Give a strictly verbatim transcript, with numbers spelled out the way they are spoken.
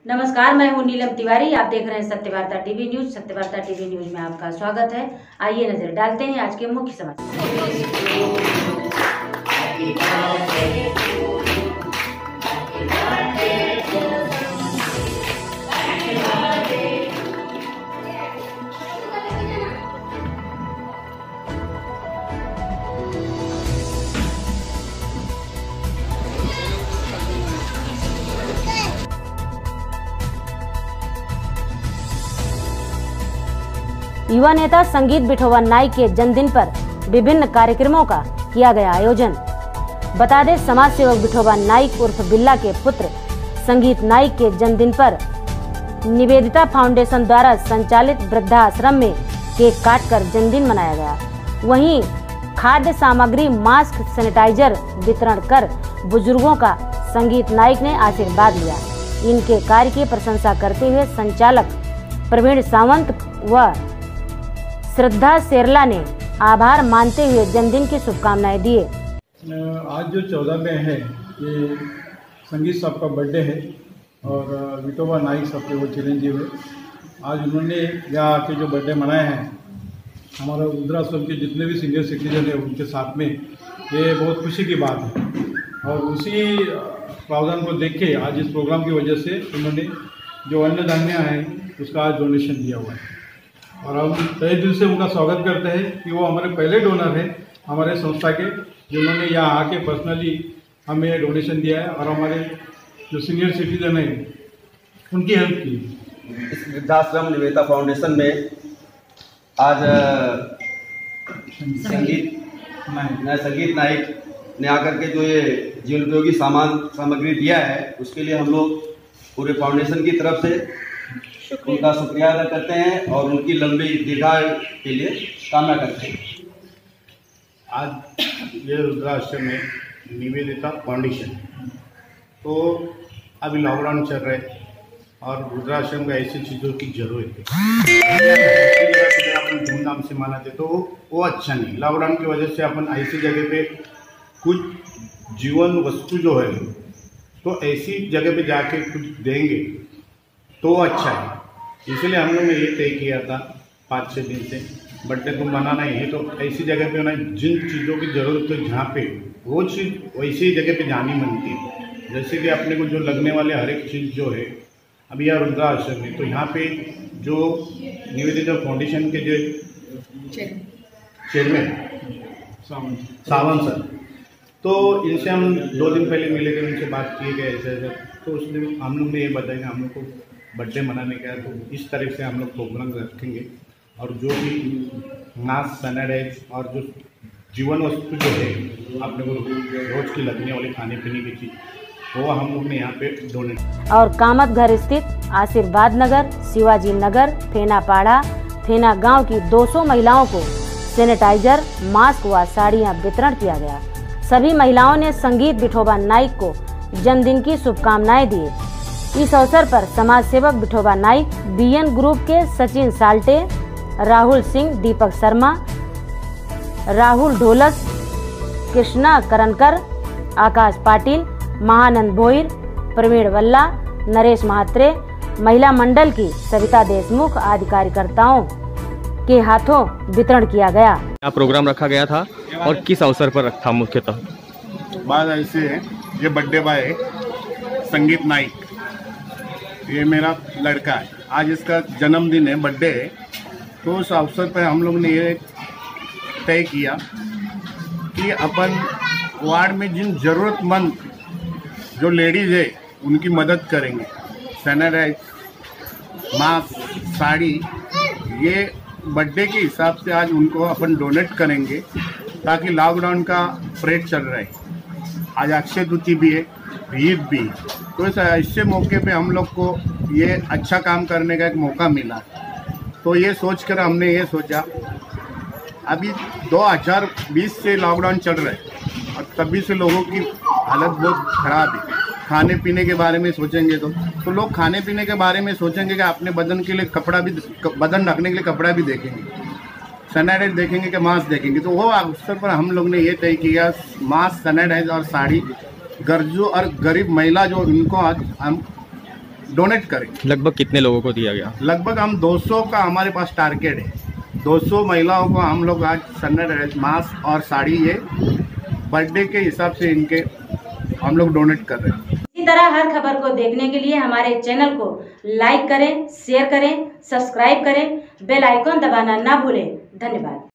नमस्कार, मैं हूं नीलम तिवारी। आप देख रहे हैं सत्य वार्ता टीवी न्यूज। सत्य वार्ता टीवी न्यूज में आपका स्वागत है। आइए नजर डालते हैं आज के मुख्य समाचार। युवा नेता संगीत बिठोवा नाइक के जन्मदिन पर विभिन्न कार्यक्रमों का किया गया आयोजन। बता दें, समाज सेवक बिठोवा नाइक उर्फ बिल्ला के पुत्र संगीत नाइक के जन्मदिन पर निवेदिता फाउंडेशन द्वारा संचालित वृद्धाश्रम में केक काटकर जन्मदिन मनाया गया। वहीं खाद्य सामग्री, मास्क, सैनिटाइजर वितरण कर बुजुर्गों का संगीत नाइक ने आशीर्वाद लिया। इनके कार्य की प्रशंसा करते हुए संचालक प्रवीण सावंत व श्रद्धा शेरला ने आभार मानते हुए जन्मदिन की शुभकामनाएं दिए। आज जो चौदह में है, ये संगीत साहब का बर्थडे है और बिठोवा नाइक साहब के वो चिरंजीव है। आज उन्होंने यहाँ आके जो बर्थडे मनाया है, हमारा वृद्धाश्रम के जितने भी सीनियर सिटीजन है उनके साथ में, ये बहुत खुशी की बात है। और उसी प्रावधान को देख के आज इस प्रोग्राम की वजह से उन्होंने जो अन्न धान्य है उसका आज डोनेशन दिया हुआ है और हम तहे दिल से उनका स्वागत करते हैं कि वो हमारे पहले डोनर हैं हमारे संस्था के, जिन्होंने यहाँ आके पर्सनली हमें डोनेशन दिया है और हमारे जो सीनियर सिटीजन हैं उनकी हेल्प की। इस वृद्धाश्रम निवेदिता फाउंडेशन में आज संगीत नाइक संगीत नाइक ने आकर के जो ये जीवन उपयोगी सामान सामग्री दिया है, उसके लिए हम लोग पूरे फाउंडेशन की तरफ से उनका शुक्रिया अदा करते हैं और उनकी लंबी दीर्घायु के लिए कामना करते हैं। आज ये वृद्धाश्रम में निवेदिता फाउंडेशन, तो अभी लॉकडाउन चल रहा है और वृद्धाश्रम का ऐसी चीज़ों की ज़रूरत है। अपन धूमधाम से मनाते तो वो अच्छा नहीं। लॉकडाउन की वजह से अपन ऐसी जगह पे कुछ जीवन वस्तु जो है तो ऐसी जगह पे जाके कुछ देंगे तो अच्छा है। इसलिए हम लोग ने ये तय किया था पाँच छः दिन से बर्थडे तो मनाना ही है, तो ऐसी जगह पे ना जिन चीज़ों की ज़रूरत है जहाँ पे वो चीज़ वैसी जगह पे जानी बनती है। जैसे कि अपने को जो लगने वाले हर एक चीज़ जो है, अभी यार वृद्धाश्रम है तो यहाँ पे जो निवेदिता फाउंडेशन के जो चेयरमैन सावंत सर, तो इनसे हम दो दिन पहले मिले थे, उनसे बात किए गए ऐसे ऐसे, तो उसने हम लोग ने ये बताया कि हम लोग को बर्थडे मनाने का है तो इस तरह से हम लोग प्रोग्राम रखेंगे और जो भी मास्क, सैनिटाइज और जो जीवन वस्तु जो है अपने को रोज की लगने वाली खाने पीने की चीज़ वो हम लोग ने यहाँ पे डोनेट। और कामत घर स्थित आशीर्वाद नगर, शिवाजी नगर, थेनापाड़ा, थेना गांव की दो सौ महिलाओं को सैनिटाइजर, मास्क व साड़ियां वितरण किया गया। सभी महिलाओं ने संगीत बिठोवा नाइक को जन्मदिन की शुभकामनाएं दी। इस अवसर पर समाज सेवक बिठोवा नाइक, बीएन ग्रुप के सचिन साल्टे, राहुल सिंह, दीपक शर्मा, राहुल ढोलस, कृष्णा करनकर, आकाश पाटिल, महानंद भोईर, प्रवीण वल्ला, नरेश महात्रे, महिला मंडल की सविता देशमुख आदि कार्यकर्ताओं के हाथों वितरण किया गया। क्या प्रोग्राम रखा गया था और किस अवसर पर रखा मुख्यतः? बात ऐसे है, ये बर्थडे बॉय है संगीत नाइक, ये मेरा लड़का है। आज इसका जन्मदिन है, बर्थडे है, तो उस अवसर पर हम लोग ने ये तय किया कि अपन वार्ड में जिन ज़रूरतमंद जो लेडीज़ है उनकी मदद करेंगे। सैनिटाइज, मास्क, साड़ी, ये बर्थडे के हिसाब से आज उनको अपन डोनेट करेंगे ताकि लॉकडाउन का परेड चल रहा है। आज अक्षय तृतीया भी है, ईद भी, तो इस ऐसे मौके पे हम लोग को ये अच्छा काम करने का एक मौका मिला। तो ये सोचकर हमने ये सोचा, अभी दो हज़ार बीस से लॉकडाउन चल रहा है और तभी से लोगों की हालत बहुत ख़राब है। खाने पीने के बारे में सोचेंगे तो तो लोग खाने पीने के बारे में सोचेंगे कि अपने बदन के लिए कपड़ा भी, बदन ढकने के लिए कपड़ा भी देखेंगे, सैनिटाइज देखेंगे कि मास्क देखेंगे। तो वो अवसर पर हम लोग ने ये तय किया, मास्क, सैनिटाइज और साड़ी गर्जू और गरीब महिला जो इनको आज हम डोनेट करें। लगभग कितने लोगों को दिया गया? लगभग हम दो सौ का हमारे पास टारगेट है। दो सौ महिलाओं को हम लोग आज सैनिटाइजर मास्क और साड़ी ये बर्थडे के हिसाब से इनके हम लोग डोनेट कर रहे हैं। इसी तरह हर खबर को देखने के लिए हमारे चैनल को लाइक करें, शेयर करें, सब्सक्राइब करें, बेल आइकॉन दबाना ना भूलें। धन्यवाद।